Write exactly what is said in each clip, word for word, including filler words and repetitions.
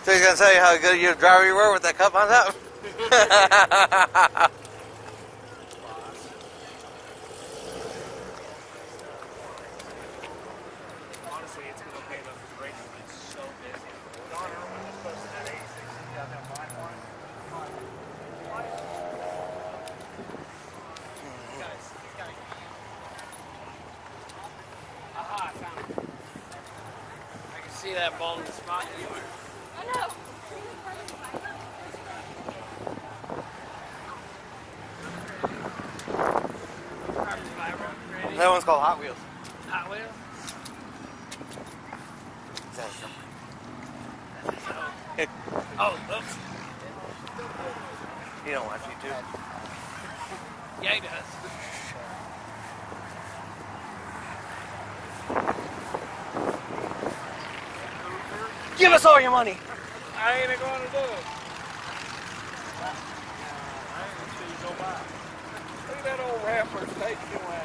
So he's gonna tell you how good you driver you were with that cup on top. Honestly, it's gonna pay enough for break. It's so busy. Donner, when it's posted at eighty-six, you got that black one. Guys, these guys. Aha, I found it. I can see that ball in the spot anywhere. I know. That one's called Hot Wheels. Hot Wheels? Oh, oops. You don't watch YouTube. Yeah, he does. Give us all your money. I ain't going to do it. I ain't going to see you go by. Look at that old rapper taking you away.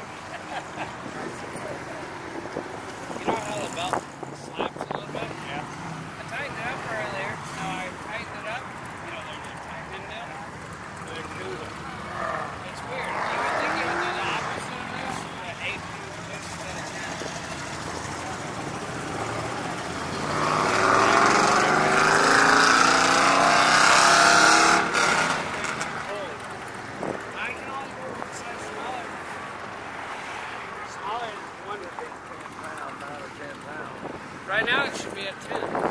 You know how the belt slaps a little bit? Yeah. I tightened it up right there. Now I tightened it up. You know, they're just tightening down. They're cool. It's weird. You would think you would do the opposite of this, but eight feet this instead of ten. I can only go one size smaller. Smaller is one to ten pounds, nine or ten pounds. Right now it should be at ten.